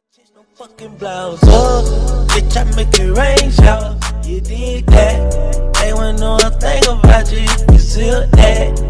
Change no fucking blouse up, bitch, I make it rain shower. You did that, they wouldn't know a thing about you if you sealed that.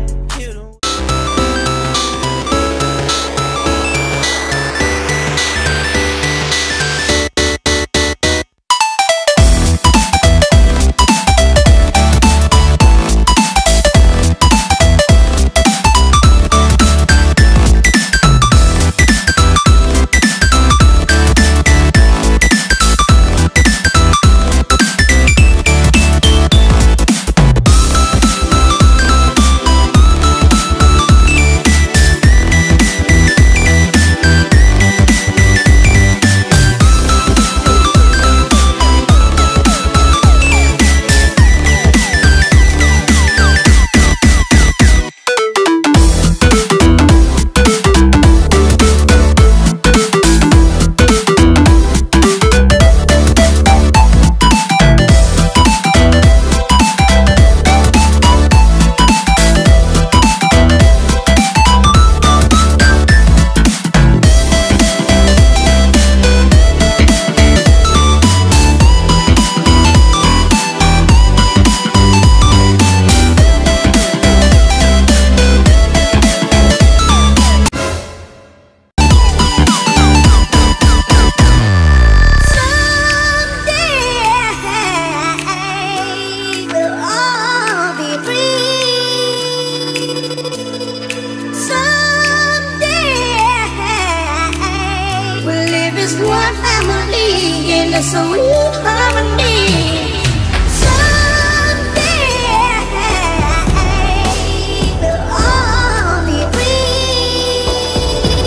One family in the sweet harmony. Someday we'll all be free.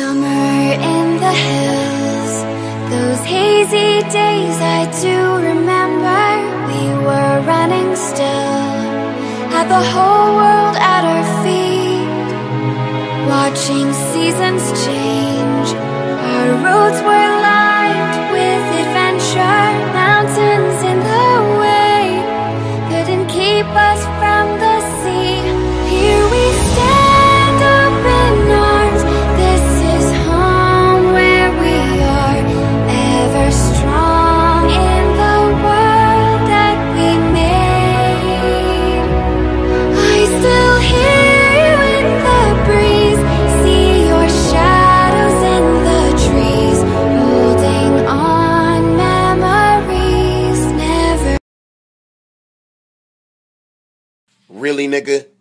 Summer in the hills, those hazy days I do remember. We were running still, had the whole world at our feet, watching seasons change. Our roads were lined with adventure, mountains in the way couldn't keep us from the sea. Here we stand open arms, this is home where we are, ever strong in the world that we made. I still hear you in the breeze, see your shadows in the trees, holding on memories never. Really, nigga?